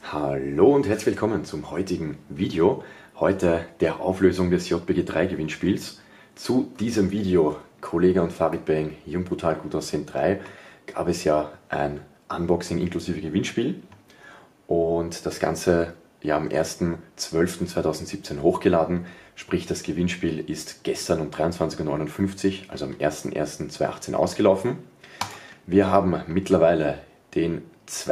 Hallo und herzlich willkommen zum heutigen Video. Heute der Auflösung des JBG 3 Gewinnspiels. Zu diesem Video Kollega und Farid Bang Jung Brutal Gut Aussehen 3 gab es ja ein Unboxing inklusive Gewinnspiel und das Ganze ja am 1.12.2017 hochgeladen. Sprich, das Gewinnspiel ist gestern um 23:59 Uhr, also am 1.1.2018 ausgelaufen. Wir haben mittlerweile den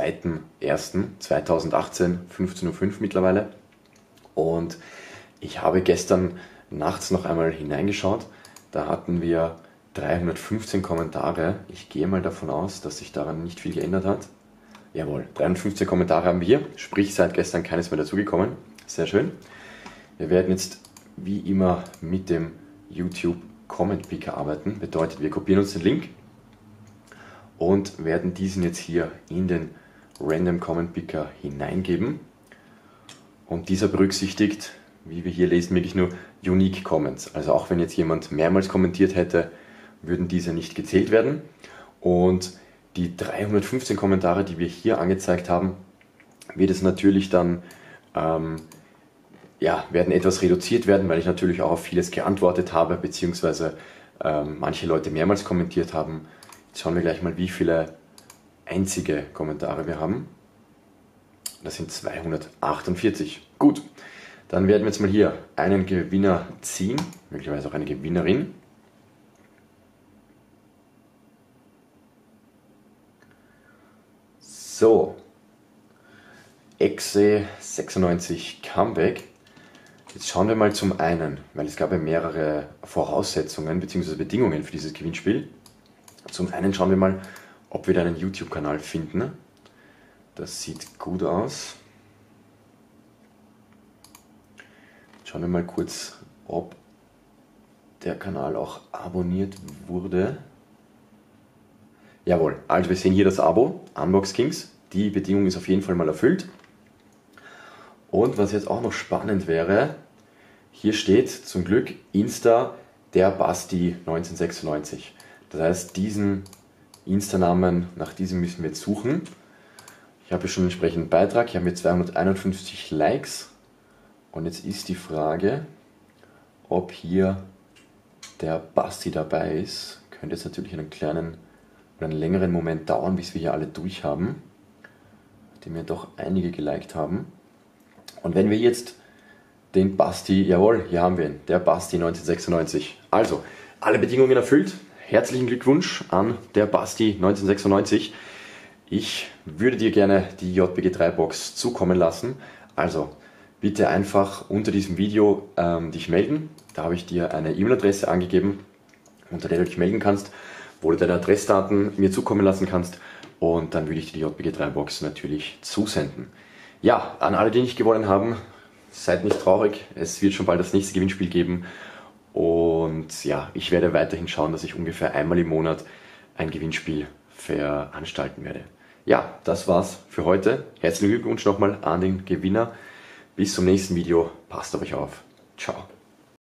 2.1.2018, 15:05 Uhr mittlerweile. Und ich habe gestern nachts noch einmal hineingeschaut. Da hatten wir 315 Kommentare. Ich gehe mal davon aus, dass sich daran nicht viel geändert hat. Jawohl, 315 Kommentare haben wir hier. Sprich, seit gestern keines mehr dazugekommen. Sehr schön. Wir werden jetzt wie immer mit dem YouTube Comment Picker arbeiten. Bedeutet, wir kopieren uns den Link und werden diesen jetzt hier in den Random Comment Picker hineingeben. Und dieser berücksichtigt, wie wir hier lesen, wirklich nur Unique Comments. Also auch wenn jetzt jemand mehrmals kommentiert hätte, würden diese nicht gezählt werden. Und die 315 Kommentare, die wir hier angezeigt haben, wird es natürlich dann werden etwas reduziert werden, weil ich natürlich auch auf vieles geantwortet habe, beziehungsweise manche Leute mehrmals kommentiert haben. Jetzt schauen wir gleich mal, wie viele einzige Kommentare wir haben. Das sind 248. Gut, dann werden wir jetzt mal hier einen Gewinner ziehen, möglicherweise auch eine Gewinnerin. So, Exe96 Comeback. Jetzt schauen wir mal zum einen, weil es gab ja mehrere Voraussetzungen bzw. Bedingungen für dieses Gewinnspiel. Zum einen schauen wir mal, ob wir da einen YouTube-Kanal finden. Das sieht gut aus. Schauen wir mal kurz, ob der Kanal auch abonniert wurde. Jawohl, also wir sehen hier das Abo, Unbox Kings. Die Bedingung ist auf jeden Fall mal erfüllt. Und was jetzt auch noch spannend wäre, hier steht zum Glück Insta der Basti 1996. Das heißt, diesen Insta-Namen, nach diesem müssen wir jetzt suchen. Ich habe hier schon einen entsprechenden Beitrag, hier haben wir 251 Likes. Und jetzt ist die Frage, ob hier der Basti dabei ist. Könnte jetzt natürlich einen kleinen oder einen längeren Moment dauern, bis wir hier alle durch haben, nachdem wir doch einige geliked haben. Und wenn wir jetzt den Basti, jawohl, hier haben wir ihn, der Basti 1996. Also, alle Bedingungen erfüllt. Herzlichen Glückwunsch an der Basti 1996. Ich würde dir gerne die JBG 3 Box zukommen lassen. Also bitte einfach unter diesem Video dich melden. Da habe ich dir eine E-Mail-Adresse angegeben, unter der du dich melden kannst, wo du deine Adressdaten mir zukommen lassen kannst. Und dann würde ich dir die JBG 3 Box natürlich zusenden. Ja, an alle, die nicht gewonnen haben, seid nicht traurig. Es wird schon bald das nächste Gewinnspiel geben. Und ja, ich werde weiterhin schauen, dass ich ungefähr einmal im Monat ein Gewinnspiel veranstalten werde. Ja, das war's für heute. Herzlichen Glückwunsch nochmal an den Gewinner. Bis zum nächsten Video. Passt auf euch auf. Ciao.